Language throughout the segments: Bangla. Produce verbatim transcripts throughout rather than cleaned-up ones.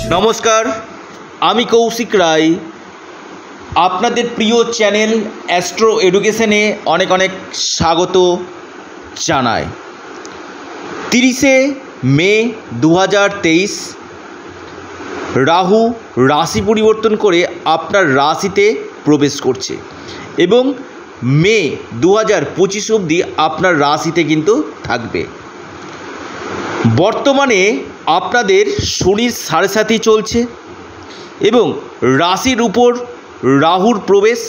নমস্কার, আমি কৌশিক রায়। আপনাদের প্রিয় চ্যানেল অ্যাস্ট্রো এডুকেশনে অনেক অনেক স্বাগত জানাই। তিরিশে মে দু হাজার তেইশ রাহু রাশি পরিবর্তন করে আপনার রাশিতে প্রবেশ করছে এবং মে দু হাজার পঁচিশ অবধি আপনার রাশিতে কিন্তু থাকবে। বর্তমানে আপনাদের শনির সাড়ে সাথী চলছে এবং রাশির উপর রাহুর প্রবেশ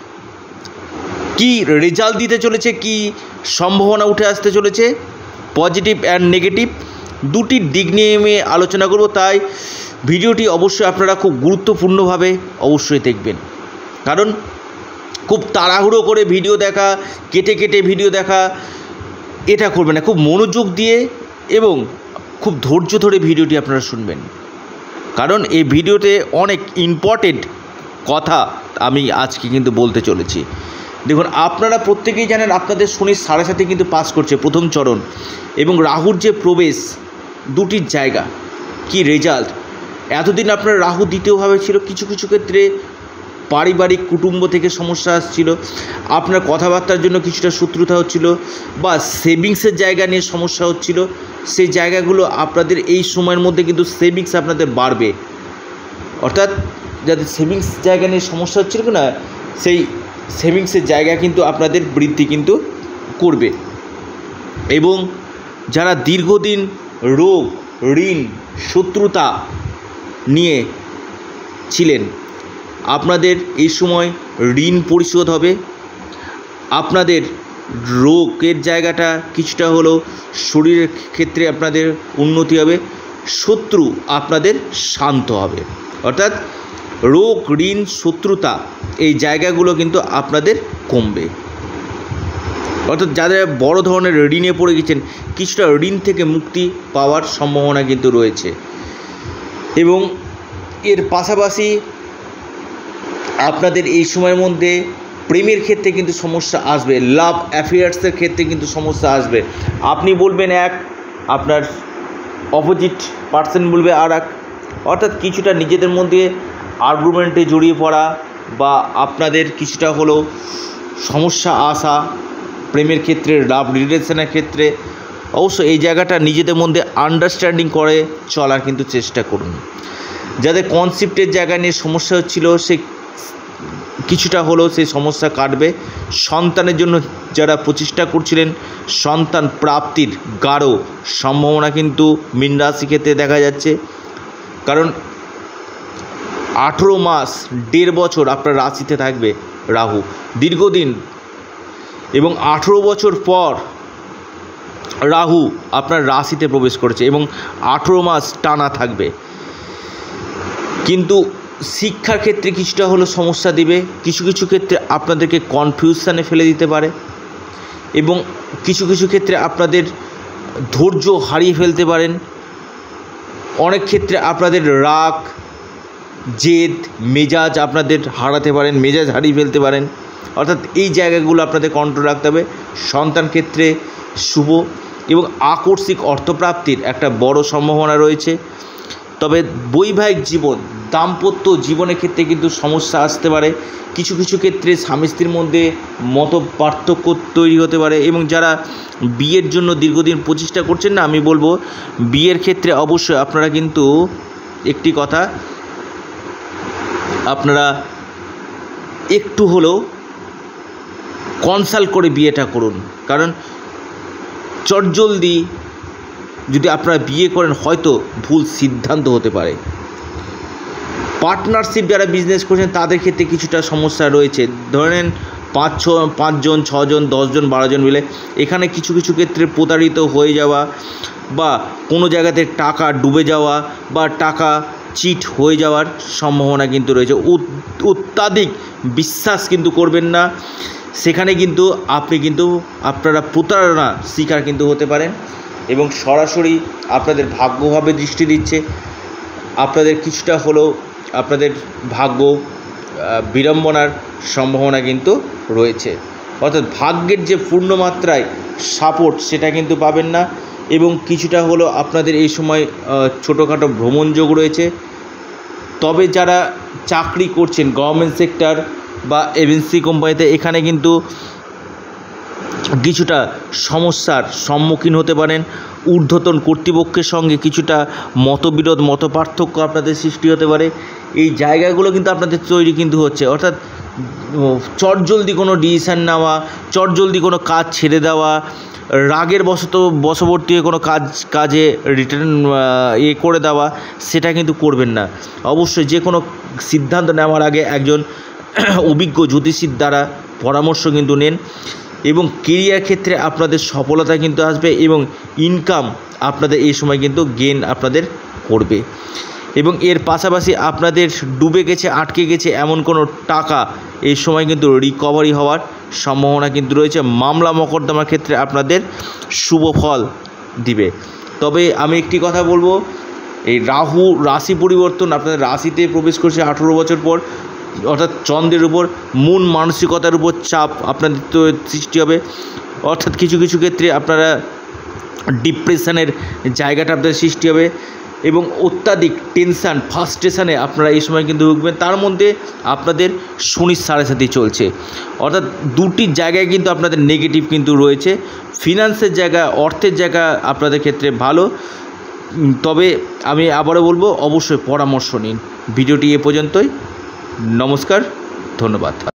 কি রেজাল্ট দিতে চলেছে, কি সম্ভাবনা উঠে আসতে চলেছে, পজিটিভ অ্যান্ড নেগেটিভ দুটি দিক নিয়ে আমি আলোচনা করব। তাই ভিডিওটি অবশ্যই আপনারা খুব গুরুত্বপূর্ণভাবে অবশ্যই দেখবেন, কারণ খুব তাড়াহুড়ো করে ভিডিও দেখা, কেটে কেটে ভিডিও দেখা এটা করবেন না। খুব মনোযোগ দিয়ে এবং খুব ধৈর্য ধরে ভিডিওটি আপনারা শুনবেন, কারণ এই ভিডিওতে অনেক ইম্পর্টেন্ট কথা আমি আজকে কিন্তু বলতে চলেছি। দেখুন, আপনারা প্রত্যেকেই জানেন আপনাদের শনির সাড়ে সাথে কিন্তু পাস করছে প্রথম চরণ, এবং রাহুর যে প্রবেশ দুটির জায়গা কি রেজাল্ট। এতদিন আপনার রাহু দ্বিতীয়ভাবে ছিল, কিছু কিছু ক্ষেত্রে পারিবারিক কুটুম্ব থেকে সমস্যা আসছিল, আপনার কথাবার্তার জন্য কিছুটা শত্রুতা হচ্ছিল, বা সেভিংসের জায়গা নিয়ে সমস্যা হচ্ছিল। সেই জায়গাগুলো আপনাদের এই সময়ের মধ্যে কিন্তু সেভিংস আপনাদের বাড়বে, অর্থাৎ যাদের সেভিংস জায়গা নিয়ে সমস্যা হচ্ছিল না, সেই সেভিংসের জায়গা কিন্তু আপনাদের বৃদ্ধি কিন্তু করবে। এবং যারা দীর্ঘদিন রোগ, ঋণ, শত্রুতা নিয়ে ছিলেন, আপনাদের এই সময় ঋণ পরিশোধ হবে, আপনাদের রোগের জায়গাটা কিছুটা হলেও শরীরের ক্ষেত্রে আপনাদের উন্নতি হবে, শত্রু আপনাদের শান্ত হবে, অর্থাৎ রোগ, ঋণ, শত্রুতা এই জায়গাগুলো কিন্তু আপনাদের কমবে। অর্থাৎ যাদের বড় ধরনের ঋণে পড়ে গেছেন, কিছুটা ঋণ থেকে মুক্তি পাওয়ার সম্ভাবনা কিন্তু রয়েছে। এবং এর পাশাপাশি আপনাদের এই সময়ের মধ্যে প্রেমের ক্ষেত্রে কিন্তু সমস্যা আসবে, লাভ অ্যাফেয়ার্সের ক্ষেত্রে কিন্তু সমস্যা আসবে। আপনি বলবেন এক, আপনার অপোজিট পার্সন বলবে আর এক, অর্থাৎ কিছুটা নিজেদের মধ্যে আর্গুমেন্টে জড়িয়ে পড়া বা আপনাদের কিছুটা হলেও সমস্যা আসা প্রেমের ক্ষেত্রে, লাভ রিলেশনের ক্ষেত্রে। অবশ্য এই জায়গাটা নিজেদের মধ্যে আন্ডারস্ট্যান্ডিং করে চলার কিন্তু চেষ্টা করুন। যাদের কনসেপ্টের জায়গা নিয়ে সমস্যা হচ্ছিল, সে কিছুটা হলেও সেই সমস্যা কাটবে। সন্তানের জন্য যারা প্রচেষ্টা করছিলেন, সন্তান প্রাপ্তির গাঢ় সম্ভাবনা কিন্তু মীন রাশি ক্ষেত্রে দেখা যাচ্ছে, কারণ আঠেরো মাস দেড় বছর আপনার রাশিতে থাকবে রাহু দীর্ঘদিন, এবং আঠেরো বছর পর রাহু আপনার রাশিতে প্রবেশ করেছে এবং আঠেরো মাস টানা থাকবে। কিন্তু শিক্ষার ক্ষেত্রে কিছুটা হলেও সমস্যা দিবে, কিছু কিছু ক্ষেত্রে আপনাদেরকে কনফিউশনে ফেলে দিতে পারে, এবং কিছু কিছু ক্ষেত্রে আপনাদের ধৈর্য হারিয়ে ফেলতে পারেন। অনেক ক্ষেত্রে আপনাদের রাগ, জেদ, মেজাজ আপনাদের হারাতে পারেন, মেজাজ হারিয়ে ফেলতে পারেন, অর্থাৎ এই জায়গাগুলো আপনাদের কন্ট্রোল রাখতে হবে। সন্তান ক্ষেত্রে শুভ এবং আকস্মিক অর্থপ্রাপ্তির একটা বড় সম্ভাবনা রয়েছে। তবে বৈবাহিক জীবন, দাম্পত্য জীবনের ক্ষেত্রে কিন্তু সমস্যা আসতে পারে, কিছু কিছু ক্ষেত্রে স্বামী স্ত্রীর মধ্যে মত পার্থক্য তৈরি হতে পারে। এবং যারা বিয়ের জন্য দীর্ঘদিন প্রচেষ্টা করছেন না, আমি বলবো বিয়ের ক্ষেত্রে অবশ্যই আপনারা কিন্তু একটি কথা, আপনারা একটু হলেও কনসাল্ট করে বিয়েটা করুন, কারণ চটজলদি যদি আপনারা বিয়ে করেন হয়তো ভুল সিদ্ধান্ত হতে পারে। পার্টনারশিপ যারা বিজনেস করছেন তাদের ক্ষেত্রে কিছুটা সমস্যা রয়েছে। ধরেন পাঁচ ছ পাঁচজন, ছজন, দশজন, বারোজন মিলে এখানে কিছু কিছু ক্ষেত্রে প্রতারিত হয়ে যাওয়া, বা কোনো জায়গাতে টাকা ডুবে যাওয়া, বা টাকা চিট হয়ে যাওয়ার সম্ভাবনা কিন্তু রয়েছে। অত্যাধিক বিশ্বাস কিন্তু করবেন না, সেখানে কিন্তু আপনি কিন্তু আপনারা প্রতারণা শিকার কিন্তু হতে পারেন। এবং সরাসরি আপনাদের ভাগ্যভাবে দৃষ্টি দিচ্ছে, আপনাদের কিছুটা হলেও আপনাদের ভাগ্য বিড়ম্বনার সম্ভাবনা কিন্তু রয়েছে, অর্থাৎ ভাগ্যের যে পূর্ণমাত্রায় সাপোর্ট সেটা কিন্তু পাবেন না। এবং কিছুটা হলো আপনাদের এই সময় ছোটোখাটো ভ্রমণ যোগ রয়েছে, তবে যারা চাকরি করছেন গভর্নমেন্ট সেক্টর বা এমএনসি কোম্পানিতে, এখানে কিন্তু কিছুটা সমস্যার সম্মুখীন হতে পারেন। ঊর্ধ্বতন কর্তৃপক্ষের সঙ্গে কিছুটা মতবিরোধ মতপার্থক্য আপনাদের সৃষ্টি হতে পারে। এই জায়গাগুলো কিন্তু আপনাদের তৈরি কিন্তু হচ্ছে, অর্থাৎ চটজলদি কোনো ডিসিশান নেওয়া, চটজলদি কোনো কাজ ছেড়ে দেওয়া, রাগের বশত বশবর্তী হয়ে কোনো কাজ কাজে রিটার্ন এ করে দেওয়া, সেটা কিন্তু করবেন না। অবশ্যই যে কোনো সিদ্ধান্ত নেওয়ার আগে একজন অভিজ্ঞ জ্যোতিষীর দ্বারা পরামর্শ কিন্তু নেন। এবং কেরিয়ার ক্ষেত্রে আপনাদের সফলতা কিন্তু আসবে এবং ইনকাম আপনাদের এই সময় কিন্তু গেন আপনাদের করবে। এবং এর পাশাপাশি আপনাদের ডুবে গেছে, আটকে গেছে এমন কোনো টাকা এই সময় কিন্তু রিকভারি হওয়ার সম্ভাবনা কিন্তু রয়েছে। মামলা মোকদ্দমার ক্ষেত্রে আপনাদের শুভ ফল দিবে। তবে আমি একটি কথা বলবো, এই রাহু রাশি পরিবর্তন আপনাদের রাশিতে প্রবেশ করছে আঠেরো বছর পর, অর্থাৎ চন্দ্রের উপর মন মানসিকতার উপর চাপ আপনাদের তো সৃষ্টি হবে। অর্থাৎ কিছু কিছু ক্ষেত্রে আপনারা ডিপ্রেশনের জায়গাটা আপনাদের সৃষ্টি হবে এবং অত্যাধিক টেনশান ফার্স্ট্রেশনে আপনারা এই সময় কিন্তু ভুগবেন। তার মধ্যে আপনাদের শনির সাড়ে সাথে চলছে, অর্থাৎ দুটি জায়গায় কিন্তু আপনাদের নেগেটিভ কিন্তু রয়েছে। ফিনান্সের জায়গা, অর্থের জায়গা আপনাদের ক্ষেত্রে ভালো, তবে আমি আবারও বলবো অবশ্যই পরামর্শ নিন। ভিডিওটি এ পর্যন্তই। নমস্কার, ধন্যবাদ।